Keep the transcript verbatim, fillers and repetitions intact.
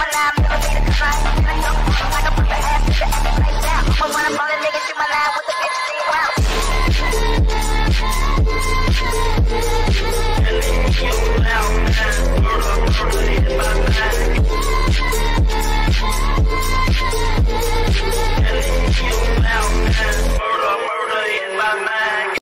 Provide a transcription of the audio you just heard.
my line, never need a decline. And I know like I put the ass to the ass right now. But when I'm on a nigga, shoot my line with the